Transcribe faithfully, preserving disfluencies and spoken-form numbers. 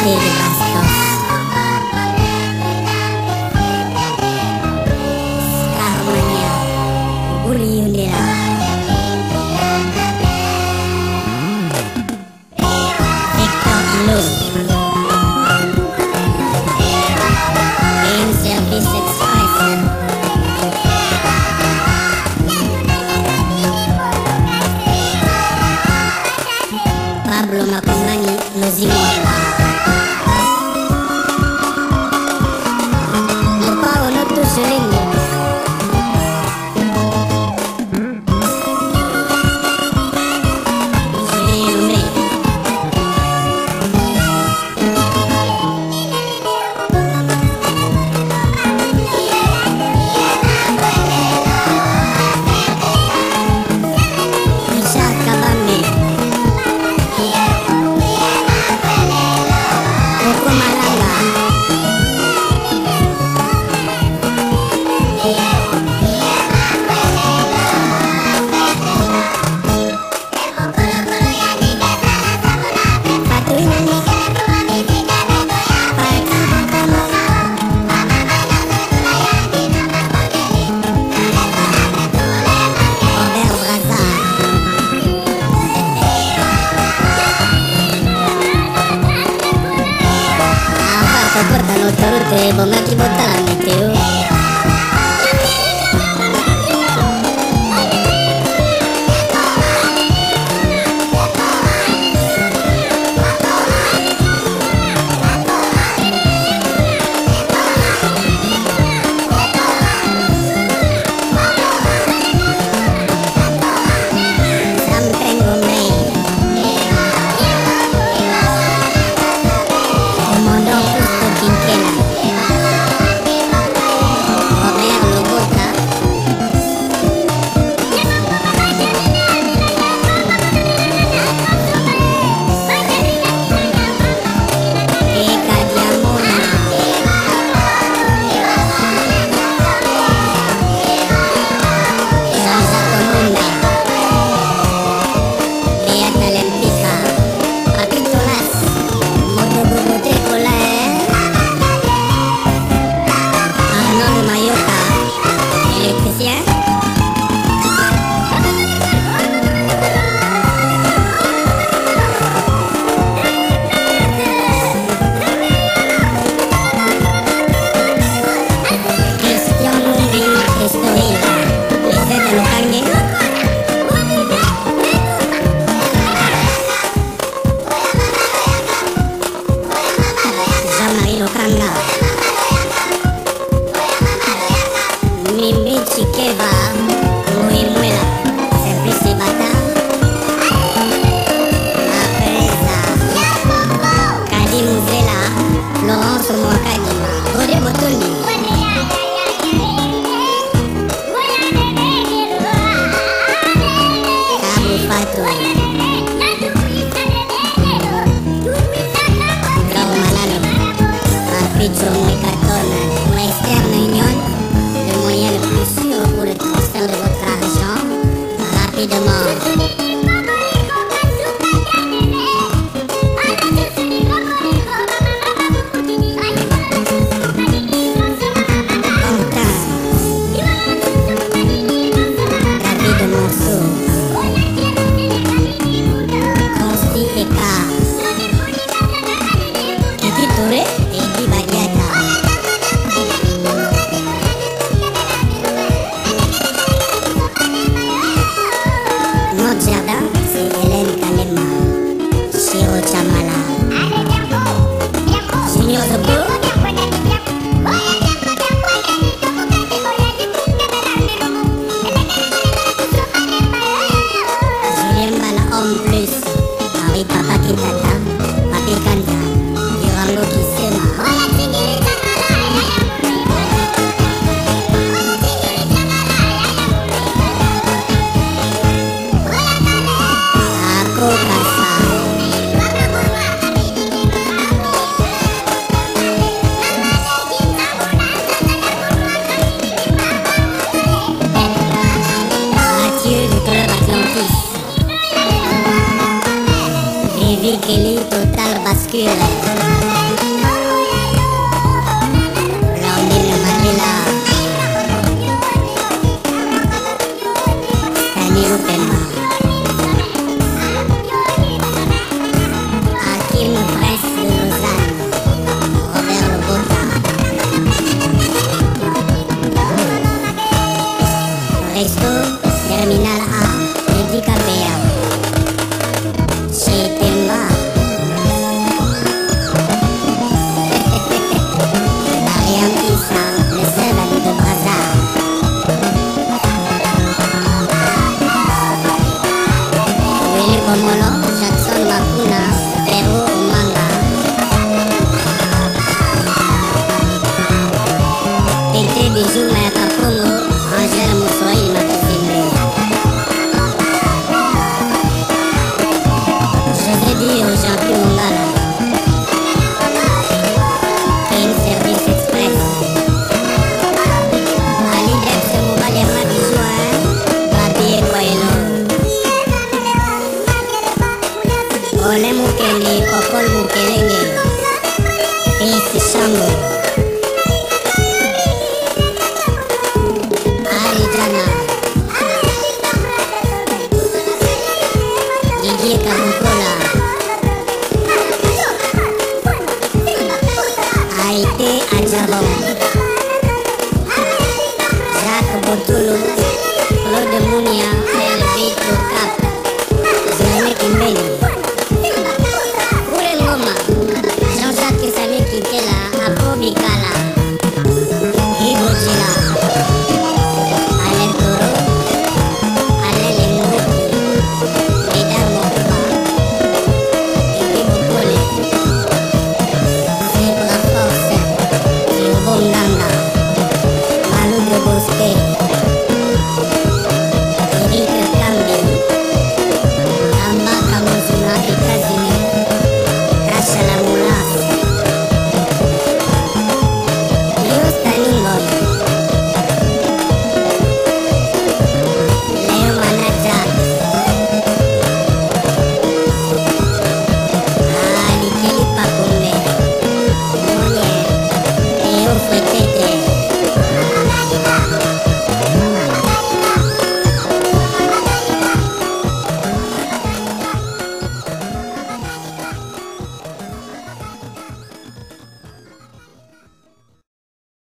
de Bastos. Skarmania, Buliundera. Victor Lo. Game Service Express. Pablo Makomani Nozimola. Mopao no tu selingo. Selingo. Isha Kabame. Koko Malanga. Portano torte, bomba chi botta la meteo. Mimi Chikeva, Muy Muela, Service Bata, Apresa, Kadi Muzela, Laurence Mwakadi, Rode Botondi, Kabu Fatou, Grau Malano, Arpicho Mwekatona, Western Union. Le moyen le plus sûr pour le transfert de votre argent rapidement. David Monceau, Consti Eka, Kiki Touré et Guy Badiata. Notre jardin, c'est Hélène Kalema, Shiro Chamala, Junior Zobo, Julien Bala Homme Plus, Henri Papa Kitata, Papi Kanta, Durango Kisema. Vivi Kelly Total Bascule. Komolo, Jackson Makuna, Pero Manga. Tete Bijou Mayaka Pongo, Angèle Moussoï Makifimbe. Je vais dire aux gens plus Mongala. King Service Express. Ali Dex Mobile Mabijou, hein. Babi et Koyeno. Ole Mukeli, Kokol Mukelenge. Isi Shambo. Arijana. Gigi Kabukola.